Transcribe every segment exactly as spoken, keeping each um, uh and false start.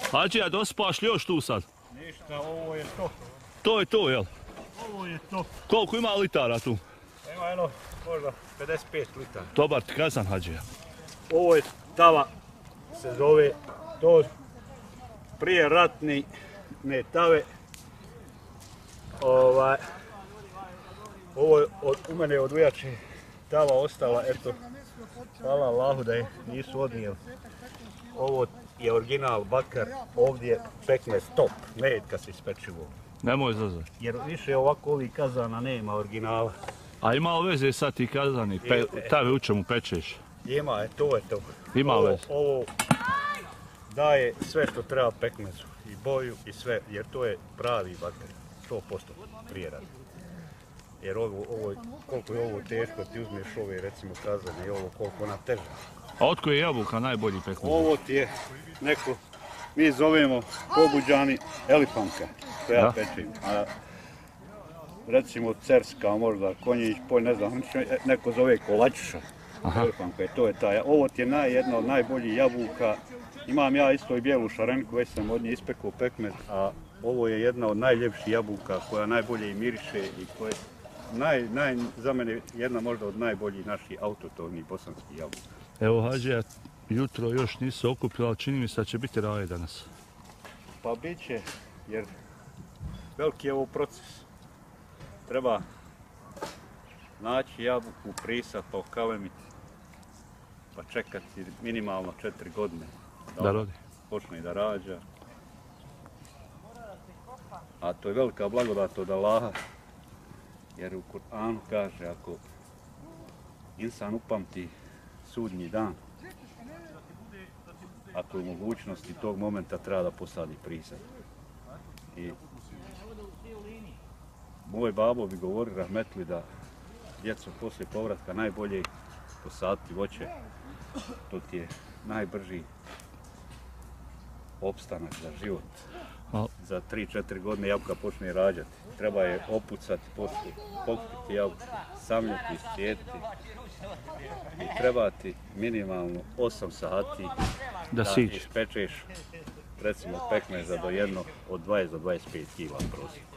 Hadžija, dospaš li još tu sad? Ništa, ovo je to. To je to, jel? Ovo je to. Koliko ima litara tu? Ima jedno, možda pedeset pet litara. Dobar ti kazan, Hadžija. Ovo je tava, se zove, to prije ratni ne tave. Ovaj, ovo je od, u mene od ujače tava ostala, eto, hvala Allahu da je nisu odnijeli. Ovo je original bakar, ovdje je pekmez top, med kad se ispečivo. Nemoj zazaj. Jer više ovako ovih kazana nema originala. A ima veze sad ti kazani, pe, tave u čemu pečeš? Ima, je, to je to. Ima ovo, veze. Ovo daje sve što treba pekmezu, i boju i sve, jer to je pravi bakar, sto posto prije rada. Jer ovo, ovo, koliko je ovo teško, ti uzmeš ove recimo kazane i ovo koliko ona teža. A otko je jabuka najbolji pekmez? Ovo ti je neko, mi zovemo Kobuđani elifanka, što ja da. pečem. A recimo cerska, možda konjić, poj ne znam, neko zove kolačuša. Elifanka je, to je taj. Ovo ti je naj, jedna od najboljih jabuka. Imam ja isto i bijelu šarenku, već sam od nje ispekao pekmez, a ovo je jedna od najljepših jabuka koja najbolje i miriše i koja naj, naj, za mene jedna možda od najboljih naših autotonih bosanskih jabuka. Evo Hadžija, jutro još nisu okupili, ali čini mi se da će biti raje danas. Pa bit će, jer veliki je ovo proces. Treba naći jabuku, prisat, pa okalemiti, pa čekati minimalno četiri godine da, da rodi. Počne da rađa. A to je velika blagodat od Allaha, jer u Kur'anu kaže ako insan upamti sudnji dan, ako je u mogućnosti tog momenta treba da posadi prisad. I moj babo bi govori rahmetli da djeco poslije povratka najbolje posaditi voće, to ti je najbrži opstanak za život. Za tri četiri godine jabuka počne rađati. Treba je opucati, poslije pokriti jabuku, samljati, iscijetiti. I treba ti minimalno osam sati da, da ispečeš recimo pekmeza do jedno od dvadeset do dvadeset pet kila prosjeku.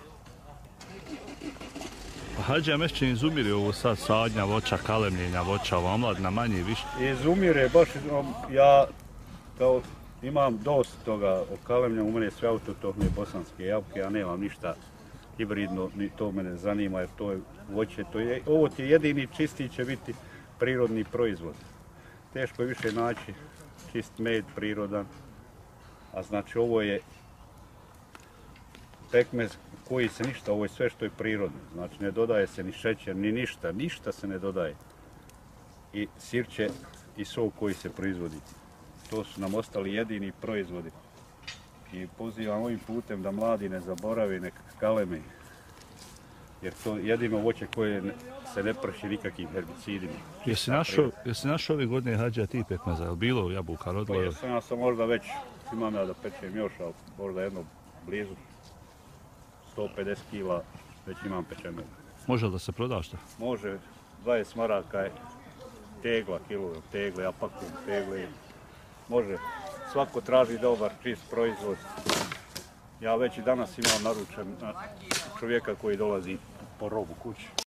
Hadžija, mešće izumire ovo sad sadnja voća, kalemljenja voća, ova omladina manje i više? Izumire, baš ja kao imam dosta toga okalemlja, u mene je sve autotohne bosanske jabuke, ja nemam ništa hibridno, ni to mene zanima jer to je voće, to je, ovo ti je jedini čisti će biti prirodni proizvod. Teško je više naći čist med prirodan, a znači ovo je pekmez koji se ništa, ovo je sve što je prirodno, znači ne dodaje se ni šećer, ni ništa, ništa se ne dodaje. I sirće i sok koji se proizvodi. To su nam ostali jedini proizvodi. I pozivam ovim putem da mladi ne zaborave, nek kaleme. Jer to je jedino voće koje se ne prši nikakvim herbicidima. Jesi našao, jesi našao ove godine Hadžija ti pekmeza, je li bilo jabuka rodilo? Pa jesam, ja sam možda već, imam ja da pečem još, ali možda jedno blizu sto pedeset kila već imam pečeno. Može li da se proda što? Može, dvadeset maraka je tegla, kilo tegle, ja pakujem tegle. Može, svako traži dobar, čist proizvod. Ja već i danas imam naručen čovjeka koji dolazi po robu kući.